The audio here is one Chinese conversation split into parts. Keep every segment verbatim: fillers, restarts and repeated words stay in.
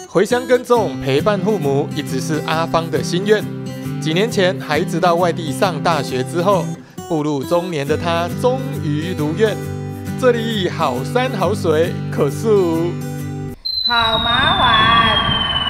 回乡耕种，陪伴父母，一直是阿芳的心愿。几年前，孩子到外地上大学之后，步入中年的他终于如愿。这里好山好水，可是好麻烦。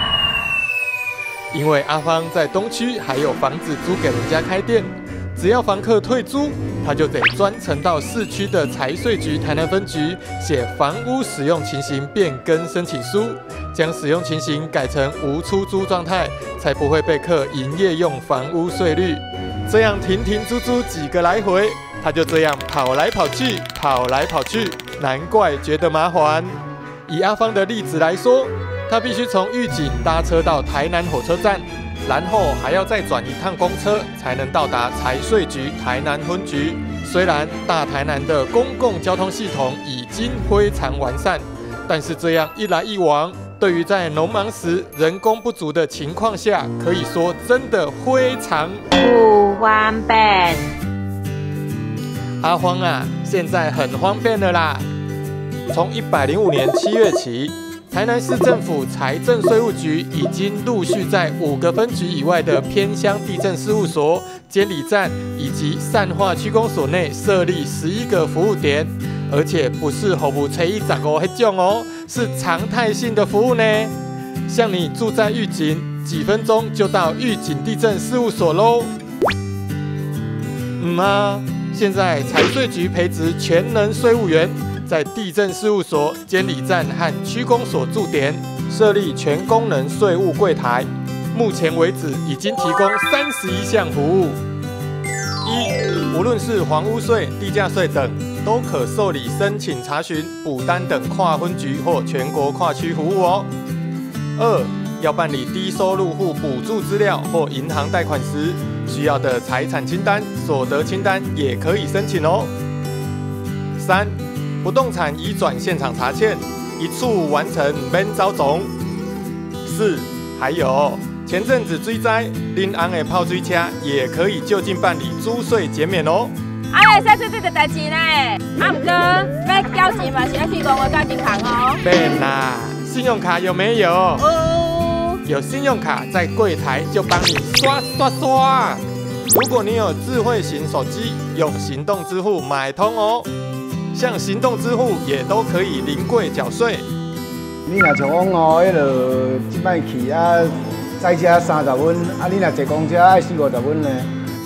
因为阿芳在东区还有房子租给人家开店，只要房客退租，他就得专程到市区的财税局台南分局写房屋使用情形变更申请书，将使用情形改成无出租状态，才不会被课营业用房屋税率。这样停停租租几个来回，他就这样跑来跑去，跑来跑去，难怪觉得麻烦。以阿芳的例子来说，他必须从玉井搭车到台南火车站，然后还要再转一趟公车，才能到达财税局台南分局。虽然大台南的公共交通系统已经非常完善，但是这样一来一往，对于在农忙时人工不足的情况下，可以说真的非常不方便。 阿芳啊，现在很方便了啦！从一百零五年七月起，台南市政府财政税务局已经陆续在五个分局以外的偏乡地政事务所、监理站以及善化区公所内设立十一个服务点，而且不是服务初一十五那种哦，是常态性的服务呢。像你住在玉井，几分钟就到玉井地政事务所喽。嗯啊，现在财税局培植全能税务员。在地政事务所、监理站和区公所驻点设立全功能税务柜台，目前为止已经提供三十一项服务。一，无论是房屋税、地价税等，都可受理申请查询、补单等跨分局或全国跨区服务哦。二，要办理低收入户补助资料或银行贷款时，需要的财产清单、所得清单也可以申请哦。三，不动产移转现场查欠，一处完成免招总。四，还有前阵子水灾，恁翁的泡水车也可以就近办理租税减免哦。 啊，会使做这个代志呢？啊，不过要交钱嘛，是要去公安交银行哦。 对啦，信用卡有没有？ 哦， 有信用卡在柜台就帮你刷刷刷。如果你有智慧型手机，用行动支付买通哦。像行动支付也都可以临柜缴税。 你若像讲哦，迄落即摆去啊，载车三十分，啊，你若坐公车爱四五十分呢。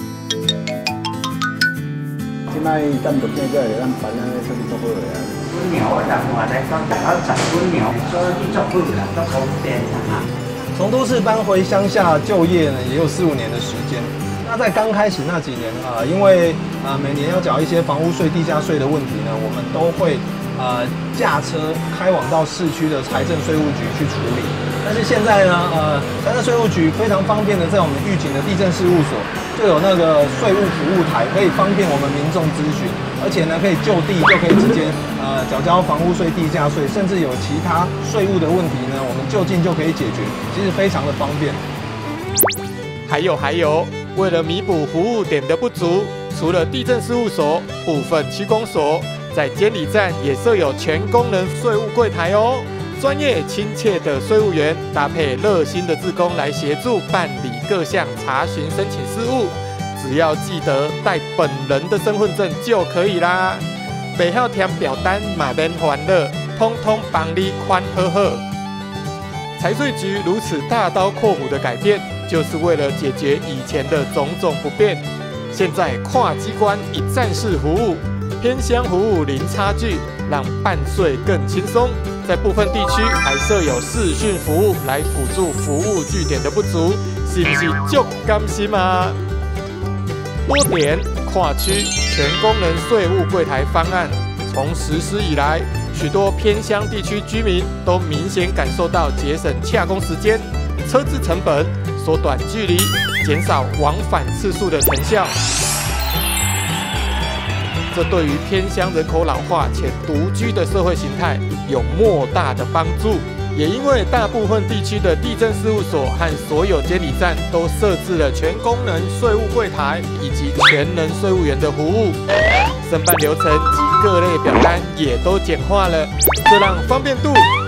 即摆干部变过来，咱办安尼算是足好个啊。 本苗我人话来讲，大家十本苗，所以足好啦，足方便啦。 从都市搬回乡下就业呢，也有四五年的时间。那在刚开始那几年啊、呃，因为啊、呃、每年要缴一些房屋税、地价税的问题呢，我们都会呃驾车开往到市区的财政税务局去处理。但是现在呢，呃，财政税务局非常方便的在我们玉井的地政事务所就有那个税务服务台，可以方便我们民众咨询，而且呢可以就地就可以直接呃缴交房屋税、地价税，甚至有其他税务的问题呢，我们就近就可以解决，其实非常的方便。 还有还有。为了弥补服务点的不足，除了地政事务所、部分区公所，在监理站也设有全功能税务柜台哦。专业亲切的税务员搭配热心的志工来协助办理各项查询申请事务，只要记得带本人的身份证就可以啦。不要填表单嘛免烦恼，通通帮你宽呵呵。财税局如此大刀阔斧的改变，就是为了解决以前的种种不便。现在跨机关一站式服务，偏乡服务零差距，让办税更轻松。在部分地区还设有视讯服务来辅助服务据点的不足，是不是足甘心啊？多点跨区全功能税务柜台方案从实施以来，许多偏乡地区居民都明显感受到节省洽公时间、车资成本、缩短距离、减少往返次数的成效。这对于偏乡人口老化且独居的社会形态有莫大的帮助。也因为大部分地区的地政事务所和所有监理站都设置了全功能税务柜台以及全能税务员的服务，申办流程及各类表单也都简化了，这让方便度、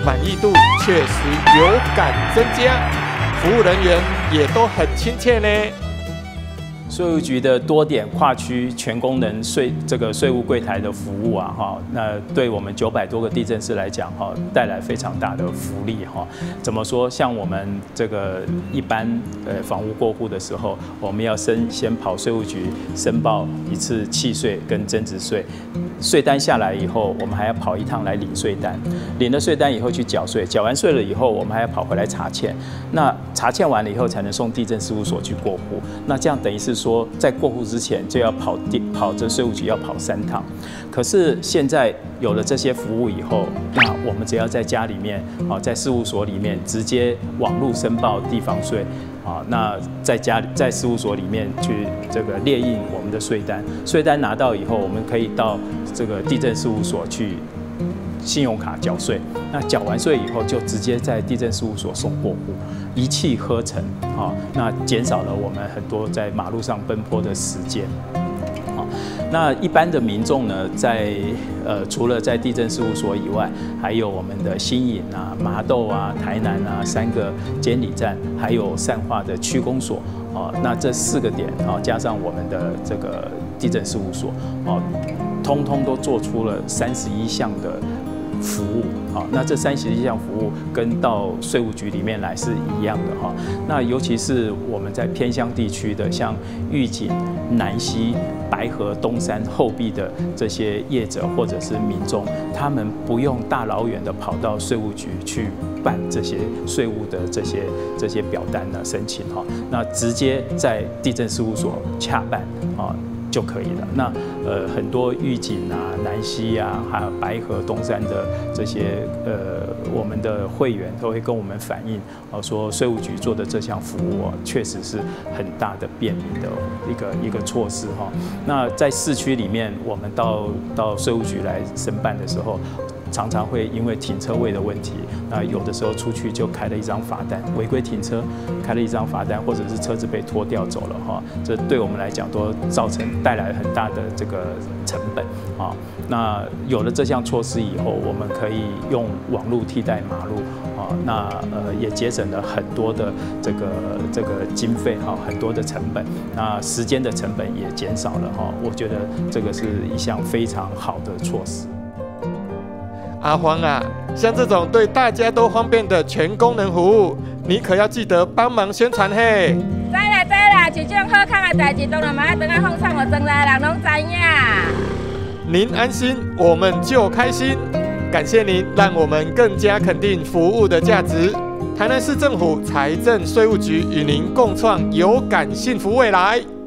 满意度确实有感增加，服务人员也都很亲切呢。 税务局的多点跨区全功能税这个税务柜台的服务啊，哈，那对我们九百多个地政士来讲，哈，带来非常大的福利哈。怎么说？像我们这个一般呃房屋过户的时候，我们要先先跑税务局申报一次契税跟增值税，税单下来以后，我们还要跑一趟来领税单，领了税单以后去缴税，缴完税了以后，我们还要跑回来查欠，那查欠完了以后才能送地政事务所去过户，那这样等于是说，在过户之前就要跑地跑这税务局要跑三趟，可是现在有了这些服务以后，那我们只要在家里面啊，在事务所里面直接网络申报地方税啊，那在家在事务所里面去这个列印我们的税单，税单拿到以后，我们可以到这个地政事务所去信用卡缴税，那缴完税以后就直接在地政事务所送过户，一气呵成啊，那减少了我们很多在马路上奔波的时间。那一般的民众呢，在呃除了在地政事务所以外，还有我们的新营啊、麻豆啊、台南啊三个监理站，还有善化的区公所啊，那这四个点啊，加上我们的这个地政事务所啊，通通都做出了三十一项的服务，好，那这三十一项服务跟到税务局里面来是一样的哈。那尤其是我们在偏乡地区的，像玉井、南溪、白河、东山、后壁的这些业者或者是民众，他们不用大老远的跑到税务局去办这些税务的这些这些表单呢申请哈，那直接在地政事务所洽办啊就可以了。那呃很多玉井啊、南溪啊，还有白河、东山的这些呃我们的会员都会跟我们反映，哦说税务局做的这项服务哦，确实是很大的便民的一个一个措施哈。那在市区里面，我们到到税务局来申办的时候，常常会因为停车位的问题，那有的时候出去就开了一张罚单，违规停车开了一张罚单，或者是车子被拖吊走了哈，这对我们来讲都造成带来很大的这个成本啊。那有了这项措施以后，我们可以用网路替代马路啊，那呃也节省了很多的这个这个经费哈，很多的成本，那时间的成本也减少了哈。我觉得这个是一项非常好的措施。 阿黄啊，像这种对大家都方便的全功能服务，你可要记得帮忙宣传嘿。 知啦知啦，这种好康的代志，当然嘛要等下放送，我全来人拢知影。 您安心，我们就开心。感谢您，让我们更加肯定服务的价值。台南市政府财政税务局与您共创有感幸福未来。